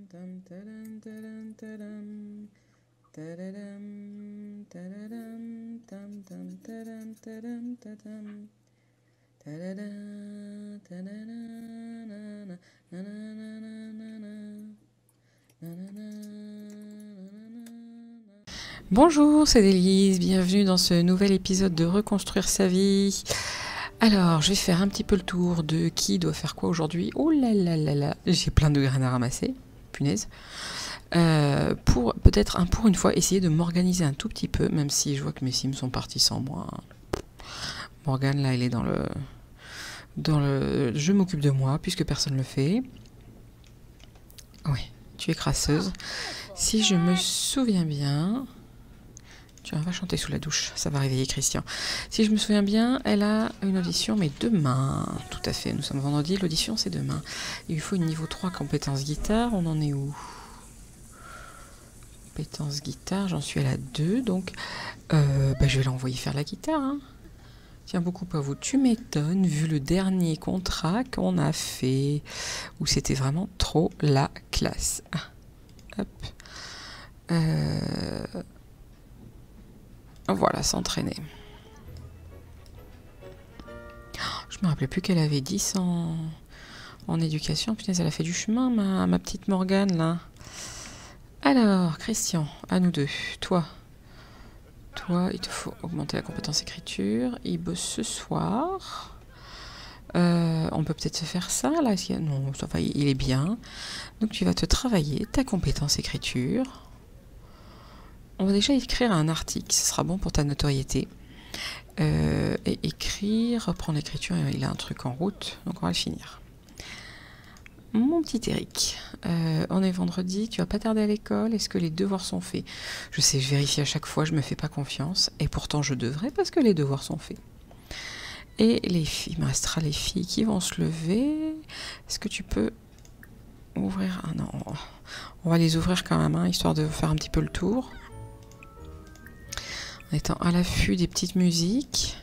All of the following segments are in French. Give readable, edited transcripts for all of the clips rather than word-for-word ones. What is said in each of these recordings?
tam, tadam, tadam, tadam. Tadadam, tadadam, tam, tam, tadam, tadam, tadam. Tadada, tadada, na, na, na, na, na, na, na, na. Bonjour, c'est Délise, bienvenue dans ce nouvel épisode de Reconstruire sa vie. Alors, je vais faire un petit peu le tour de qui doit faire quoi aujourd'hui. Oh là là là là, j'ai plein de graines à ramasser, punaise. Pour peut-être pour une fois essayer de m'organiser un tout petit peu, même si je vois que mes sims sont partis sans moi. Morgane là, elle est dans le je m'occupe de moi puisque personne ne le fait. Oui, tu es crasseuse. Si je me souviens bien, tu vas chanter sous la douche, ça va réveiller Christian. Si je me souviens bien, elle a une audition, mais demain. Tout à fait, nous sommes vendredi, l'audition c'est demain. Il lui faut une niveau 3 compétence guitare, on en est où? Compétence guitare, j'en suis à la 2, donc je vais l'envoyer faire la guitare. Hein. Tiens beaucoup à vous, tu m'étonnes, vu le dernier contrat qu'on a fait, où c'était vraiment trop la classe. Ah, hop. Voilà, s'entraîner. Je me rappelais plus qu'elle avait 10 en éducation. Putain, elle a fait du chemin, ma petite Morgane, là. Alors, Christian, à nous deux. Toi, il te faut augmenter la compétence écriture. Il bosse ce soir. On peut peut-être se faire ça, là. Non, ça va, il est bien. Donc, tu vas te travailler ta compétence écriture. On va déjà écrire un article, ce sera bon pour ta notoriété. Et écrire, reprendre l'écriture, il a un truc en route, donc on va le finir. Mon petit Eric, on est vendredi, tu vas pas tarder à l'école, est-ce que les devoirs sont faits? Je sais, je vérifie à chaque fois, je me fais pas confiance, et pourtant je devrais parce que les devoirs sont faits. Et les filles, il me restera les filles qui vont se lever. Est-ce que tu peux ouvrir? Ah non, on va les ouvrir quand même, hein, histoire de faire un petit peu le tour. En étant à l'affût des petites musiques.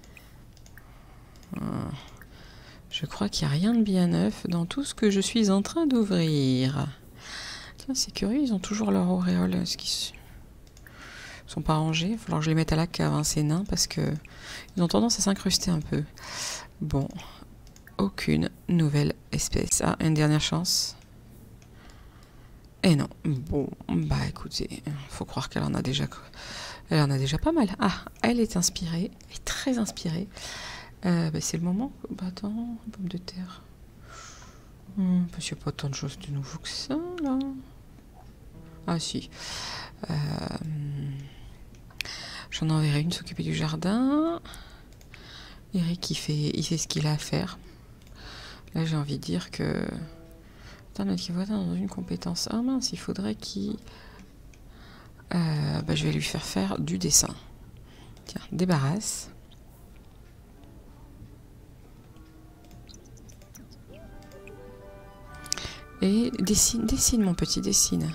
Je crois qu'il n'y a rien de bien neuf dans tout ce que je suis en train d'ouvrir. Tiens, c'est curieux, ils ont toujours leur auréole. Est-ce qu'ils sont pas rangés? Il va falloir que je les mette à la cave, hein, ces nains, parce que ils ont tendance à s'incruster un peu. Bon, aucune nouvelle espèce. Ah, une dernière chance. Et non. Bon, bah écoutez, faut croire qu'elle en a déjà... Elle en a déjà pas mal. Ah, elle est inspirée. Elle est très inspirée. C'est le moment. Attends, pomme de terre. Parce qu'il n'y a pas tant de choses de nouveau que ça, là. Ah, si. J'en enverrai une s'occuper du jardin. Eric, il fait ce qu'il a à faire. Là, j'ai envie de dire que... Attends, notre qui voit dans une compétence. Ah mince, il faudrait qu'il... je vais lui faire du dessin. Tiens, débarrasse. Et dessine mon petit, dessine.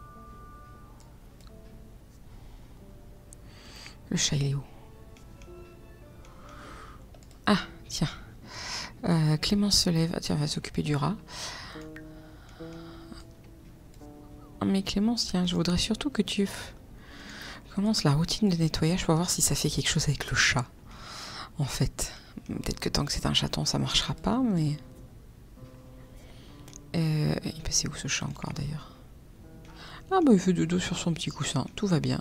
Le chat, il est où? Ah, tiens. Clémence se lève. Ah, tiens, elle va s'occuper du rat. Mais Clémence, tiens, je voudrais surtout que tu commences la routine de nettoyage pour voir si ça fait quelque chose avec le chat. En fait, peut-être que tant que c'est un chaton, ça marchera pas, mais... il passait où ce chat encore, d'ailleurs? Ah bah il fait dodo sur son petit coussin, tout va bien.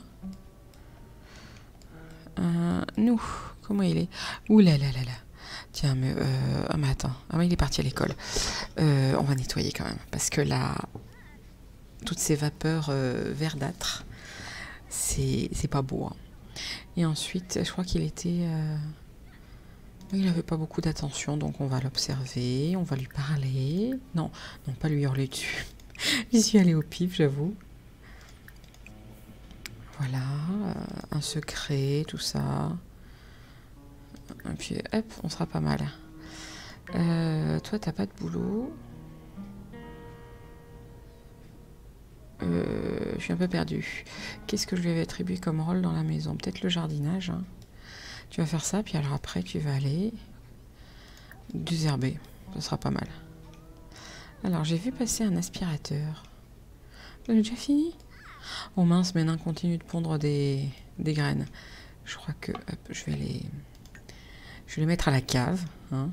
Nous, comment il est? Ouh là là là là. Tiens, mais attends. Ah mais il est parti à l'école. On va nettoyer quand même, parce que là... Toutes ces vapeurs verdâtres, c'est pas beau. Hein. Et ensuite, je crois qu'il était... il n'avait pas beaucoup d'attention, donc on va l'observer, on va lui parler. Non, pas lui hurler dessus. J'y suis allée au pif, j'avoue. Voilà, un secret, tout ça. Et puis, hop, on sera pas mal. Toi, t'as pas de boulot. Je suis un peu perdue. Qu'est-ce que je lui avais attribué comme rôle dans la maison? Peut-être le jardinage. Hein. Tu vas faire ça, puis alors après, tu vas aller désherber. Ça sera pas mal. Alors, j'ai vu passer un aspirateur. Vous avez déjà fini? Oh mince, mes nains continuent de pondre des graines. Je crois que... Hop, je vais les mettre à la cave. Hein,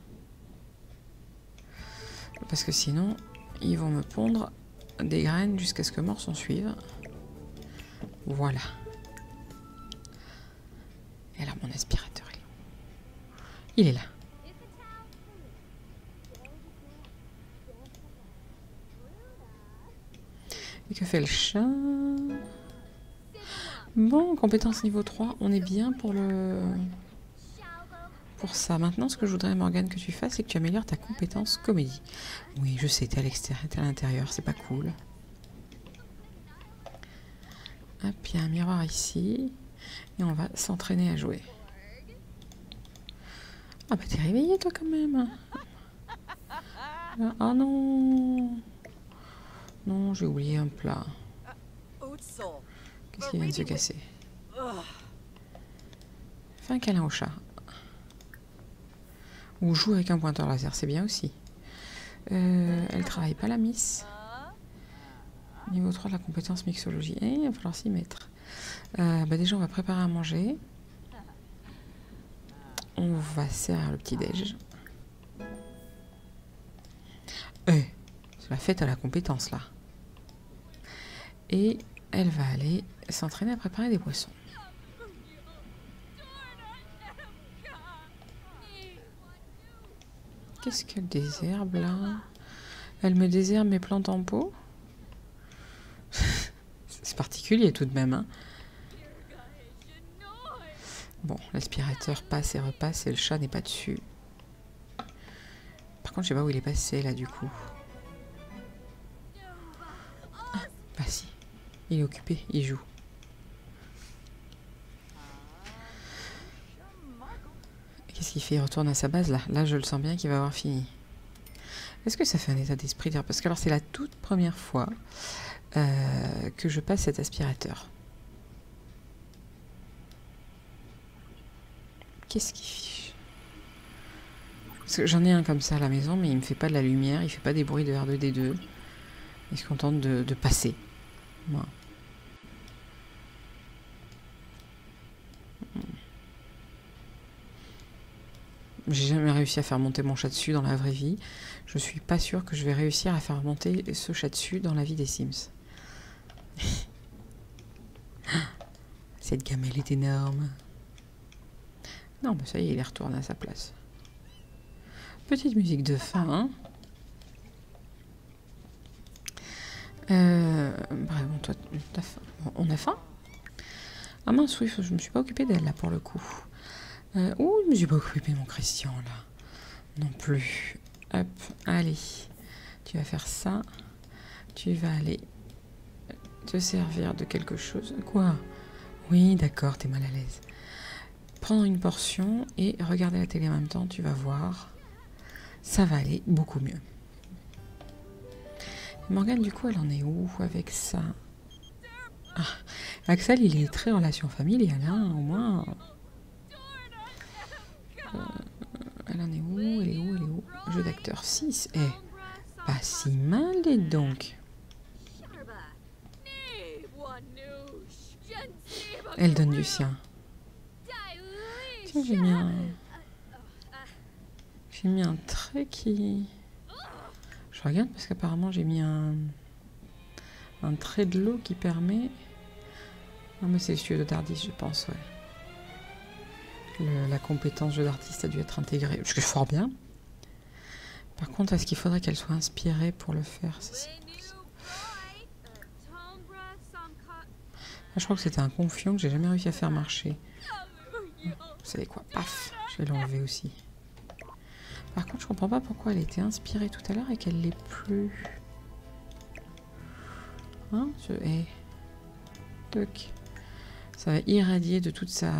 parce que sinon, ils vont me pondre des graines jusqu'à ce que mort s'en suive. Voilà. Et là, mon aspirateur, il est là. Et que fait le chat? Bon, compétence niveau 3, on est bien pour ça. Maintenant, ce que je voudrais, Morgane, que tu fasses, c'est que tu améliores ta compétence comédie. Oui, je sais, t'es à l'extérieur, t'es à l'intérieur, c'est pas cool. Hop, il y a un miroir ici. Et on va s'entraîner à jouer. Ah bah t'es réveillé toi quand même. Ah non. Non, j'ai oublié un plat. Qu'est-ce qui vient de se casser? Fais un câlin au chat. Ou joue avec un pointeur laser, c'est bien aussi. Elle travaille pas la miss. Niveau 3 de la compétence mixologie. Il va falloir s'y mettre. Bah déjà on va préparer à manger. On va servir le petit déj. C'est la fête à la compétence là. Et elle va aller s'entraîner à préparer des poissons. Qu'est-ce qu'elle désherbe là? Elle me désherbe mes plantes en pot? C'est particulier tout de même. Hein. Bon, l'aspirateur passe et repasse et le chat n'est pas dessus. Par contre, je sais pas où il est passé là du coup. Ah, bah si. Il est occupé, il joue. Qu'est-ce qu'il fait? Il retourne à sa base là. Là, je le sens bien qu'il va avoir fini. Est-ce que ça fait un état d'esprit? Parce que alors c'est la toute première fois que je passe cet aspirateur. Qu'est-ce qu'il fiche? Parce que j'en ai un comme ça à la maison, mais il me fait pas de la lumière, il fait pas des bruits de R2D2. Il se contente de passer. Voilà. J'ai jamais réussi à faire monter mon chat dessus dans la vraie vie. Je suis pas sûre que je vais réussir à faire monter ce chat dessus dans la vie des Sims. Cette gamelle est énorme. Non, mais ça y est, il est retourné à sa place. Petite musique de fin. Hein. Bref, bon, toi, t'as faim. Bon, on a faim? Ah mince, oui, je me suis pas occupée d'elle, là, pour le coup. Ouh, je me suis pas occupée de mon Christian, là. Non plus. Hop, allez. Tu vas faire ça. Tu vas aller te servir de quelque chose. Quoi? Oui, d'accord, t'es mal à l'aise. Prendre une portion et regarder la télé en même temps, tu vas voir. Ça va aller beaucoup mieux. Morgane, du coup, elle en est où avec ça? Ah, Axel, il est très relation familiale, hein, au moins. Elle en est où? Elle est où? Elle est où? Jeu d'acteur 6. Pas si mal, dis donc. Elle donne du sien. Tiens, j'ai mis un trait qui... Je regarde parce qu'apparemment j'ai mis un trait de l'eau qui permet... Non mais c'est le jeu d'artiste, je pense, ouais. La compétence jeu d'artiste a dû être intégrée, ce que je fort bien. Par contre, est-ce qu'il faudrait qu'elle soit inspirée pour le faire? Je crois que c'était un confiant que j'ai jamais réussi à faire marcher. Vous savez quoi? Paf! Je vais l'enlever aussi. Par contre, je comprends pas pourquoi elle était inspirée tout à l'heure et qu'elle l'est plus. Hein? Toc. Ça va irradier de toute sa...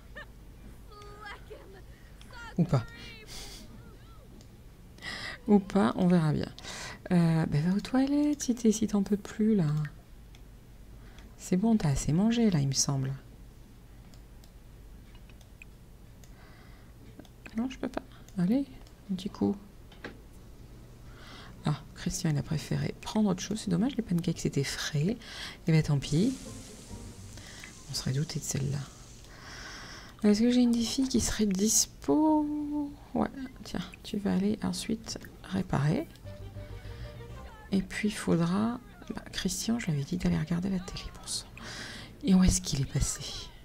Ou pas. Ou pas, on verra bien. Va aux toilettes si t'en peux plus, là. C'est bon, t'as assez mangé, là, il me semble. Non, je peux pas. Allez, un petit coup. Ah, Christian, il a préféré prendre autre chose. C'est dommage, les pancakes, c'était frais. Eh bien, tant pis. On serait douté de celle-là. Est-ce que j'ai une des filles qui serait dispo? Ouais, tiens, tu vas aller ensuite réparer. Et puis, il faudra... Bah, Christian, je lui avais dit d'aller regarder la télé, pour ça. Et où est-ce qu'il est passé?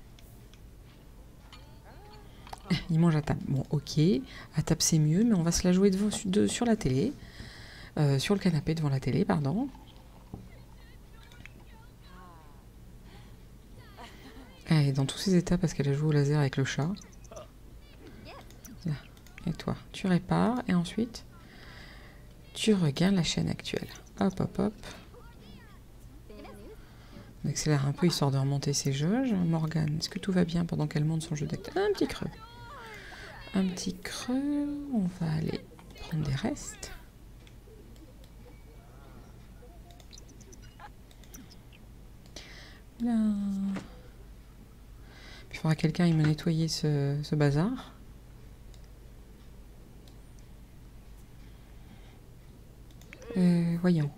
Il mange à table. Bon, ok. À table, c'est mieux, mais on va se la jouer sur la télé. Sur le canapé devant la télé, pardon. Elle est dans tous ses états parce qu'elle a joué au laser avec le chat. Là. Et toi, tu répares et ensuite, tu regardes la chaîne actuelle. Hop, hop, hop. On accélère un peu histoire de remonter ses jauges. Morgane, est-ce que tout va bien pendant qu'elle monte son jeu d'acteur? Un petit creux. Un petit creux. On va aller prendre des restes. Là. Il faudra que quelqu'un aille me nettoyer ce bazar. Voyons.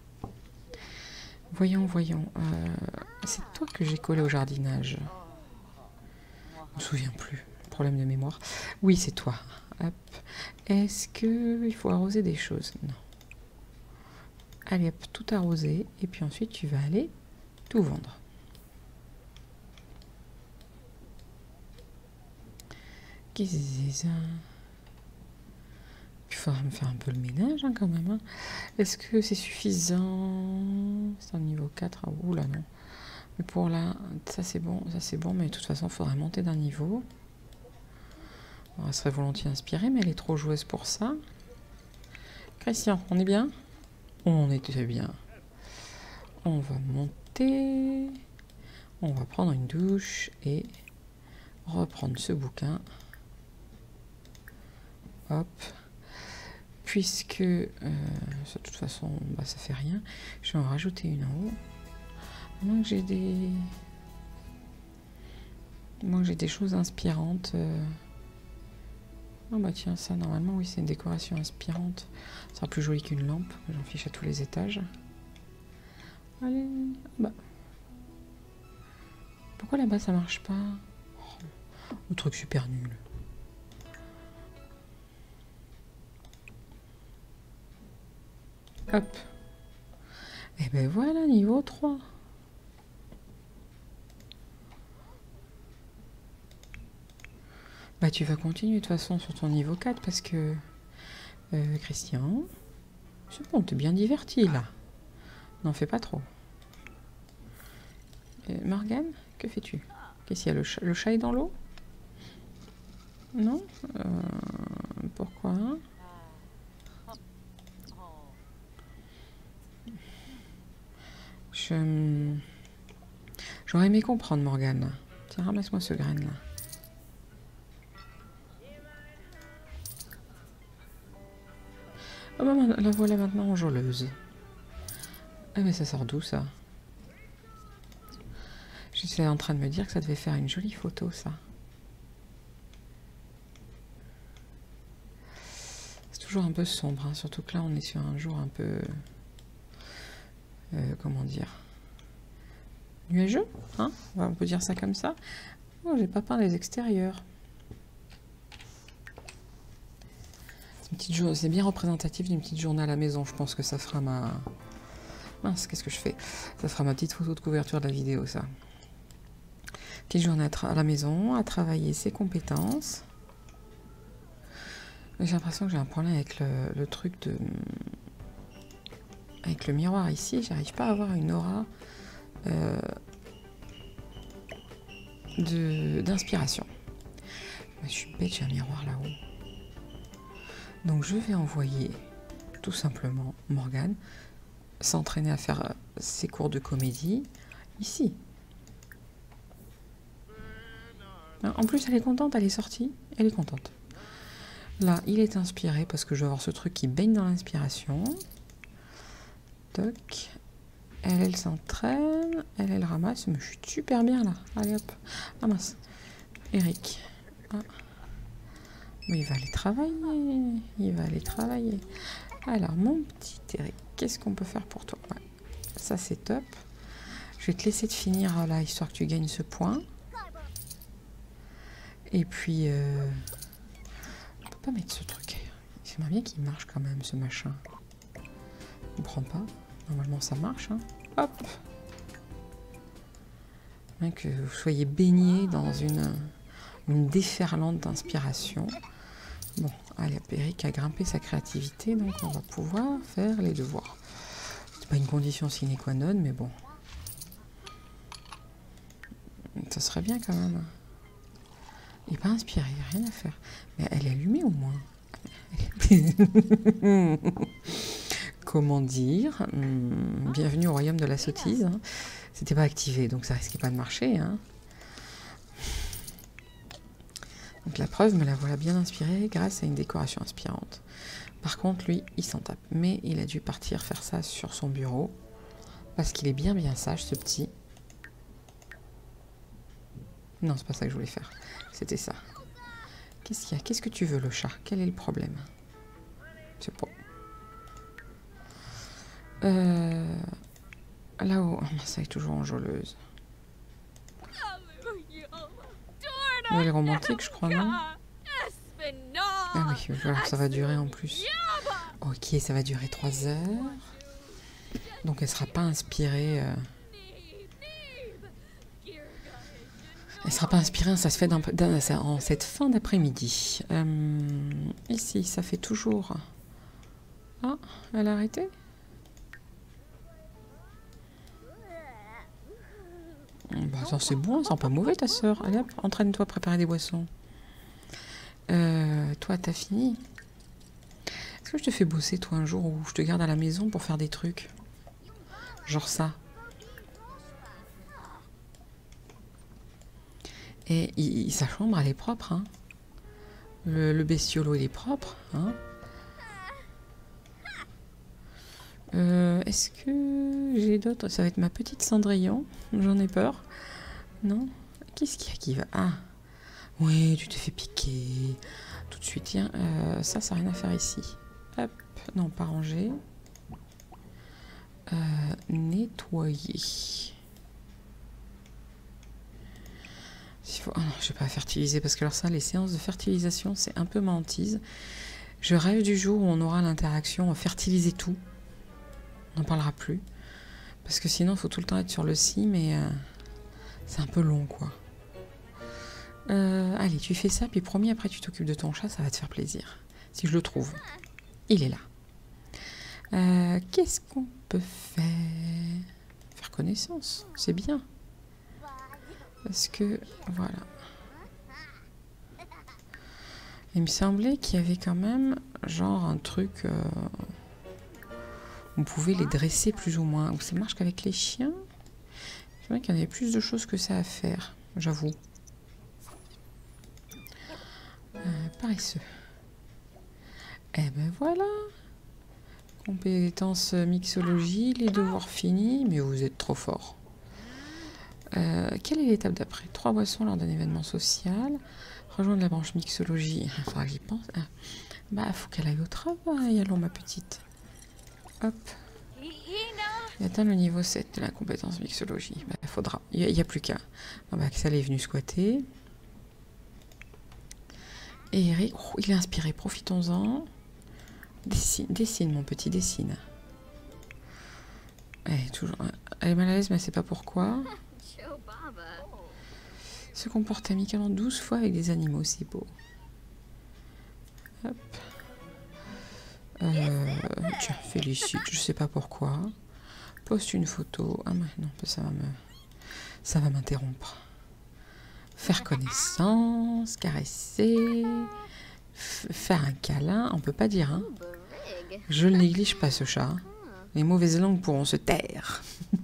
Voyons. C'est toi que j'ai collé au jardinage. Je me souviens plus. Problème de mémoire. Oui, c'est toi. Hop. Est-ce qu'il faut arroser des choses? Non. Allez, hop, tout arroser. Et puis ensuite, tu vas aller tout vendre. Qu'est-ce que c'est ça? Il faudra me faire un peu le ménage hein, quand même. Hein. Est-ce que c'est suffisant? C'est un niveau 4. Ah, oula non. Mais pour là, ça c'est bon, mais de toute façon, il faudrait monter d'un niveau. Bon, elle serait volontiers inspirée, mais elle est trop joueuse pour ça. Christian, on est bien? On est très bien. On va monter. On va prendre une douche et reprendre ce bouquin. Hop. Puisque, de toute façon, bah, ça fait rien. Je vais en rajouter une en haut. À moins que j'ai des choses inspirantes. Oh bah tiens, ça, normalement, oui, c'est une décoration inspirante. Ça sera plus joli qu'une lampe. J'en fiche à tous les étages. Allez, bah. Pourquoi là-bas, ça marche pas? Oh, le truc super nul. Hop. Et ben voilà, niveau 3. Bah tu vas continuer de toute façon sur ton niveau 4 parce que... Christian... C'est bon, t'es bien diverti là. N'en fais pas trop. Morgane, que fais-tu? Qu'est-ce qu'il y a? Le chat est dans l'eau? Non pourquoi? J'aurais aimé comprendre, Morgane. Tiens, ramasse-moi ce grain là. Ah bah, la voilà maintenant enjôleuse. Ah mais ça sort d'où ça? J'étais en train de me dire que ça devait faire une jolie photo ça. C'est toujours un peu sombre, hein, surtout que là on est sur un jour un peu... comment dire? Nuageux, hein? On peut dire ça comme ça. Oh, j'ai pas peint les extérieurs. C'est bien représentatif d'une petite journée à la maison. Je pense que ça fera ma... Mince, qu'est-ce que je fais? Ça fera ma petite photo de couverture de la vidéo, ça. Petite journée à la maison, à travailler ses compétences. J'ai l'impression que j'ai un problème avec le truc de... Avec le miroir ici, j'arrive pas à avoir une aura d'inspiration. Je suis bête, j'ai un miroir là-haut. Donc je vais envoyer tout simplement Morgane s'entraîner à faire ses cours de comédie ici. En plus elle est contente, elle est sortie, elle est contente. Là il est inspiré parce que je vais avoir ce truc qui baigne dans l'inspiration. Toc. Elle s'entraîne, elle ramasse, mais je suis super bien là. Allez hop, ah mince. Eric. Ah. Mais il va aller travailler, Alors, mon petit Eric, qu'est-ce qu'on peut faire pour toi? Ouais, ça, c'est top. Je vais te laisser te finir là, histoire que tu gagnes ce point. Et puis, on peut pas mettre ce truc. J'aimerais bien qu'il marche quand même, ce machin. Je comprends pas. Normalement, ça marche. Hein. Hop. Bien que vous soyez baigné dans une déferlante d'inspiration. Bon, allez, Eric a grimpé sa créativité, donc on va pouvoir faire les devoirs. C'est pas une condition sine qua non, mais bon. Ça serait bien quand même. Il n'est pas inspiré, rien à faire. Mais elle est allumée au moins. Comment dire, bienvenue au royaume de la sottise. Hein. C'était pas activé, donc ça risquait pas de marcher. Hein. Donc la preuve, me la voilà bien inspirée grâce à une décoration inspirante. Par contre, lui, il s'en tape. Mais il a dû partir faire ça sur son bureau. Parce qu'il est bien sage, ce petit. Non, c'est pas ça que je voulais faire. C'était ça. Qu'est-ce qu'il y a? Qu'est-ce que tu veux, le chat? Quel est le problème? Je sais pas. Là-haut, oh, ça est toujours enjôleuse. Elle est romantique, je crois, non? Ah oui, alors ça va durer en plus. Ok, ça va durer 3 heures. Donc elle sera pas inspirée. Elle sera pas inspirée, ça se fait en cette fin d'après-midi. Ici, ça fait toujours... Ah, elle a arrêté? Bah, attends, c'est bon, elle sent pas mauvais ta sœur. Allez hop, entraîne-toi à préparer des boissons. Toi, t'as fini? Est-ce que je te fais bosser, toi, un jour où je te garde à la maison pour faire des trucs? Genre ça. Et sa chambre, elle est propre. Hein. Le bestiolo, il est propre. Hein. Est-ce que j'ai d'autres? Ça va être ma petite Cendrillon. J'en ai peur. Non? Qu'est-ce qu'il y a qui va? Ah. Oui, tu t'es fait piquer. Tout de suite, tiens. Ça n'a rien à faire ici. Hop. Non, pas ranger. Nettoyer. Oh non, je ne vais pas fertiliser parce que alors ça, les séances de fertilisation, c'est un peu ma hantise. Je rêve du jour où on aura l'interaction fertiliser tout. On n'en parlera plus. Parce que sinon, il faut tout le temps être sur le si, mais c'est un peu long, quoi. Allez, tu fais ça, puis promis, après tu t'occupes de ton chat, ça va te faire plaisir. Si je le trouve. Il est là. Qu'est-ce qu'on peut faire? Faire connaissance, c'est bien. Parce que, voilà. Il me semblait qu'il y avait quand même, genre, un truc... on pouvait les dresser plus ou moins. Ou ça marche qu'avec les chiens? C'est vrai qu'il y en avait plus de choses que ça à faire, j'avoue. Paresseux. Eh ben voilà. Compétences mixologie, les devoirs finis, mais vous êtes trop fort. Quelle est l'étape d'après? 3 boissons lors d'un événement social. Rejoindre la branche mixologie. Il faudra que j'y pense. Ah. Bah, faut qu'elle aille au travail. Allons, ma petite. Hop. Et atteindre le niveau 7 de la compétence mixologie. Bah, faudra. Il n'y a plus qu'à. Bon, bah, Axel est venu squatter. Et Eric, oh, il est inspiré. Profitons-en. Dessine, mon petit, dessine. Elle est mal à l'aise, mais elle ne sait pas pourquoi. Se comporte amicalement 12 fois avec des animaux, c'est beau. Hop. Tiens, félicite, je sais pas pourquoi. Poste une photo. Ah non, ça va m'interrompre. Faire connaissance, caresser, faire un câlin, on peut pas dire, hein. Je ne néglige pas ce chat. Les mauvaises langues pourront se taire.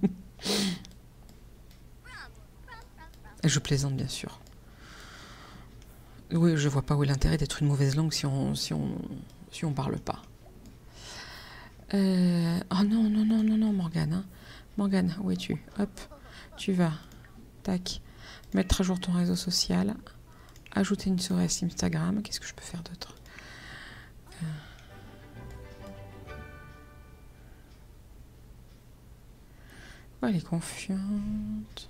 Je plaisante, bien sûr. Oui, je vois pas où est l'intérêt d'être une mauvaise langue si on parle pas. Oh non, Morgane. Hein. Morgane, où es-tu? Hop, tu vas. Tac. Mettre à jour ton réseau social. Ajouter une story à Instagram. Qu'est-ce que je peux faire d'autre? Ouais, elle est confiante.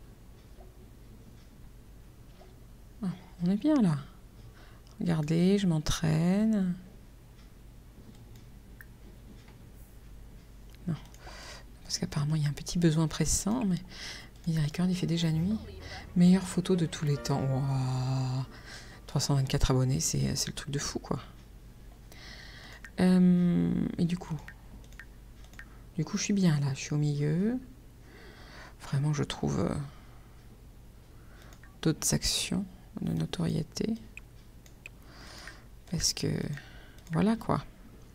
Ah, on est bien là. Regardez, je m'entraîne. Non. Parce qu'apparemment, il y a un petit besoin pressant, mais miséricorde, il fait déjà nuit. Meilleure photo de tous les temps. Wow. 324 abonnés, c'est le truc de fou, quoi. Et du coup, je suis bien là. Je suis au milieu. Vraiment, je trouve d'autres actions de notoriété. Parce que, voilà, quoi.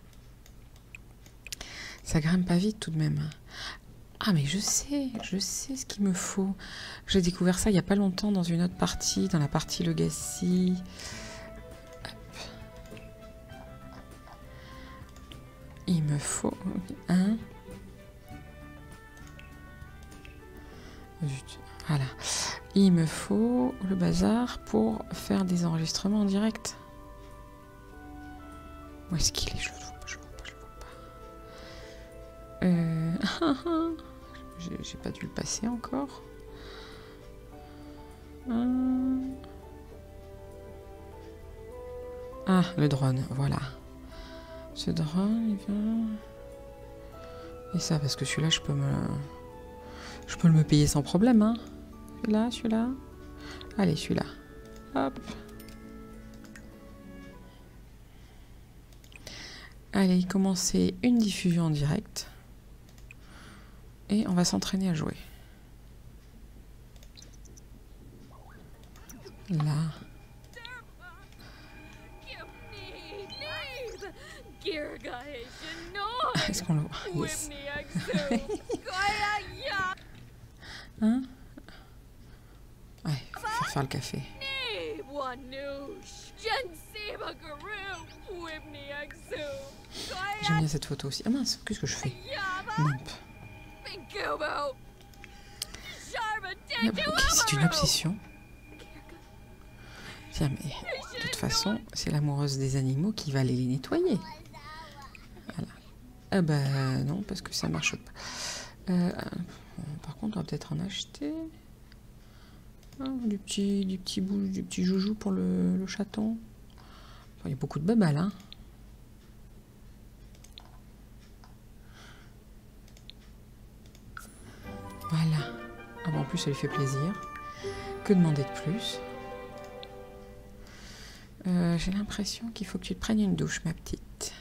Ça grimpe pas vite, tout de même. Ah, mais je sais ce qu'il me faut. J'ai découvert ça il n'y a pas longtemps dans une autre partie, dans la partie Legacy. Il me faut un... Voilà. Il me faut le bazar pour faire des enregistrements en direct. Où est-ce qu'il est? Je le vois pas, je le vois pas. J'ai pas dû le passer encore. Ah, le drone, voilà. Ce drone, il vient... Et ça, parce que celui-là, je peux me payer sans problème, hein. Celui-là. Allez, celui-là. Hop. Allez, commencer une diffusion en direct. Et on va s'entraîner à jouer. Là. Est-ce qu'on le voit? Yes. Hein? Ouais, faire le café. J'aime bien cette photo aussi. Ah mince, qu'est-ce que je fais? Nimp. Ok, c'est une obsession. Tiens, mais de toute façon, c'est l'amoureuse des animaux qui va aller les nettoyer. Voilà. Ah bah non, parce que ça marche pas. Par contre, on va peut-être en acheter. Ah, du petit joujou pour le chaton. Enfin, il y a beaucoup de babales, hein. Voilà. Ah bon, en plus, ça lui fait plaisir. Que demander de plus? J'ai l'impression qu'il faut que tu te prennes une douche, ma petite.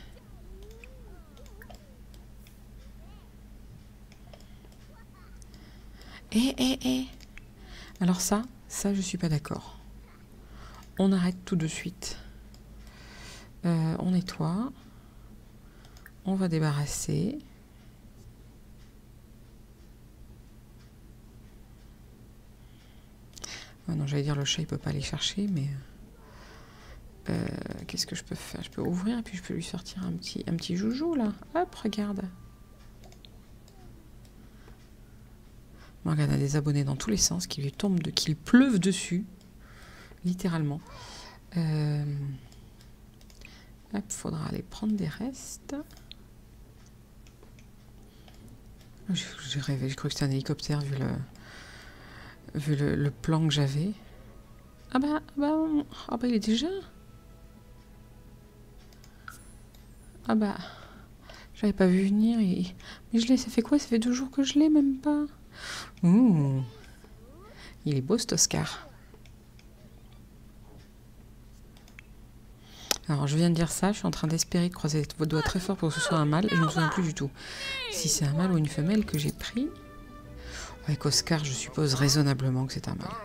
Alors ça, je suis pas d'accord. On arrête tout de suite. On nettoie. On va débarrasser. Oh non, j'allais dire le chat, il peut pas aller chercher, mais... qu'est-ce que je peux faire? Je peux ouvrir et puis je peux lui sortir un petit joujou, là. Hop, regarde. Morgane a des abonnés dans tous les sens qui lui tombent, qui lui pleuvent dessus. Littéralement. Hop, faudra aller prendre des restes. J'ai rêvé, j'ai cru que c'était un hélicoptère vu le plan que j'avais. Ah bah, il est déjà. Ah bah, j'avais pas vu venir. Mais ça fait quoi? Ça fait 2 jours que je l'ai, même pas. Ouh, il est beau cet Oscar. Alors, je viens de dire ça, je suis en train d'espérer de croiser vos doigts très fort pour que ce soit un mâle. Je ne me souviens plus du tout si c'est un mâle ou une femelle que j'ai pris. Avec Oscar, je suppose raisonnablement que c'est un mâle.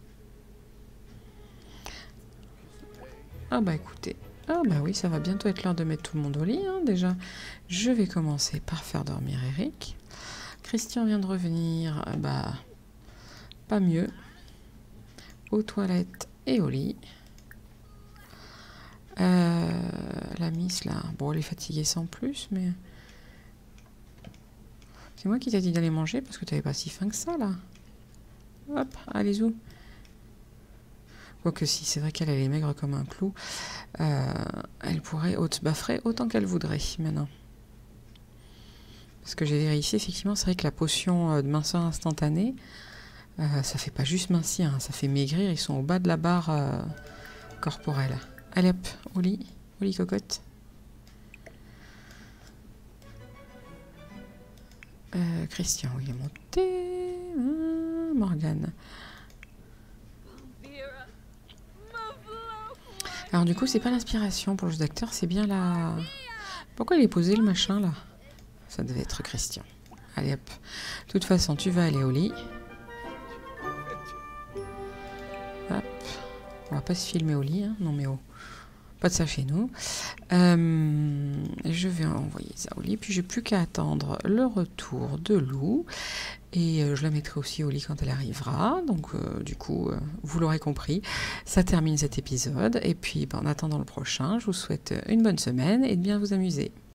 Ah bah écoutez, ah bah oui, ça va bientôt être l'heure de mettre tout le monde au lit, hein, déjà. Je vais commencer par faire dormir Eric. Christian vient de revenir, bah, pas mieux. Aux toilettes et au lit. La miss là, bon elle est fatiguée sans plus, mais... C'est moi qui t'ai dit d'aller manger parce que t'avais pas si faim que ça là. Hop, allez où. Quoique si, c'est vrai qu'elle est maigre comme un clou. Elle pourrait baffer autant qu'elle voudrait maintenant. Parce que j'ai vérifié, effectivement, c'est vrai que la potion de minceur instantanée, ça fait pas juste mincir, hein, ça fait maigrir. Ils sont au bas de la barre corporelle. Allez hop, au lit cocotte. Christian, il est monté. Morgane. Alors du coup, c'est pas l'inspiration pour le jeu d'acteur, c'est bien la... Pourquoi il est posé le machin là? Ça devait être Christian. Allez hop. De toute façon, tu vas aller au lit. Hop. On va pas se filmer au lit, hein. Non mais oh. Pas de ça chez nous. Je vais envoyer ça au lit. Puis j'ai plus qu'à attendre le retour de Lou. Et je la mettrai aussi au lit quand elle arrivera. Donc du coup, vous l'aurez compris, ça termine cet épisode. Et puis en attendant le prochain, je vous souhaite une bonne semaine et de bien vous amuser.